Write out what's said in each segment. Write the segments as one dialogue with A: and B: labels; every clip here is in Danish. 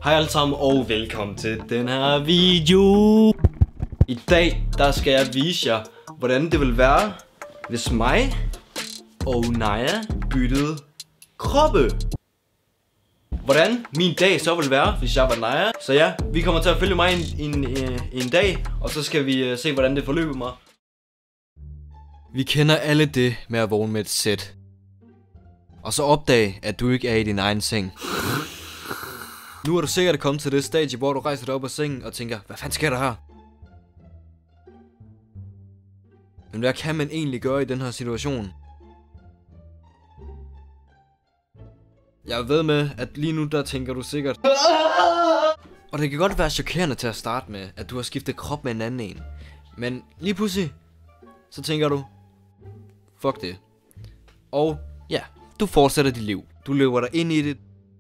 A: Hej alle sammen og velkommen til den her video. I dag der skal jeg vise jer hvordan det vil være hvis mig og Naja byttede kroppe. Hvordan min dag så vil være hvis jeg var Naja. Så ja, vi kommer til at følge mig en dag, og så skal vi se hvordan det forløber mig. Vi kender alle det med at vågne med et sæt og så opdage at du ikke er i din egen seng. Nu er du sikkert kommet til det stadie, hvor du rejser dig op af sengen og tænker, hvad fanden sker der her? Men hvad kan man egentlig gøre i den her situation? Jeg ved med, at lige nu der tænker du sikkert. Og det kan godt være chokerende til at starte med, at du har skiftet krop med en anden en. Men lige pludselig, så tænker du, fuck det. Og ja, du fortsætter dit liv. Du lever dig ind i det.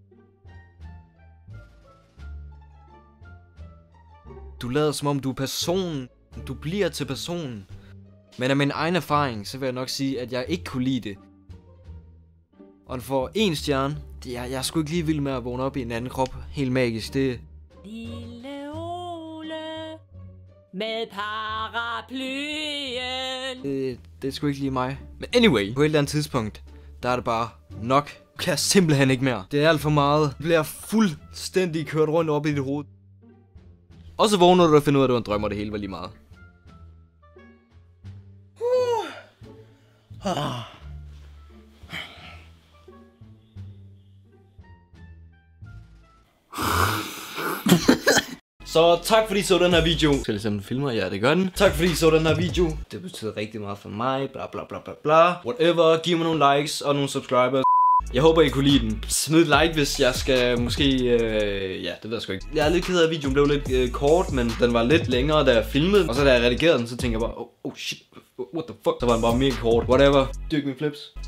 A: Du lader som om du er personen. Du bliver til personen. Men af min egen erfaring, så vil jeg nok sige, at jeg ikke kunne lide det. Og for 1 stjerne, jeg er sgu ikke lige vild med at vågne op i en anden krop. Helt magisk, det.
B: Lille Ole med paraplyen.
A: Det er sgu ikke lige mig. Men anyway, på et eller andet tidspunkt, der er det bare nok. Kan jeg simpelthen ikke mere. Det er alt for meget. Det bliver fuldstændig kørt rundt op i dit hoved. Og så vågner du og finder ud af, at det var en drøm, og det hele var lige meget. Så tak fordi I så den her video. Skal jeg se, filmer? Ja, det gør den. Tak fordi I så den her video. Det betyder rigtig meget for mig. Bla bla bla bla bla. Whatever. Giv mig nogle likes og nogle subscribers. Jeg håber I kunne lide den. Smid et like hvis jeg skal måske ja, det ved jeg sgu ikke. Jeg er lidt ked af at videoen blev lidt kort, men den var lidt længere da jeg filmede. Og så da jeg redigerede den, så tænkte jeg bare oh shit, what the fuck. Så var den bare mega kort. Whatever. Dyrk mine flips.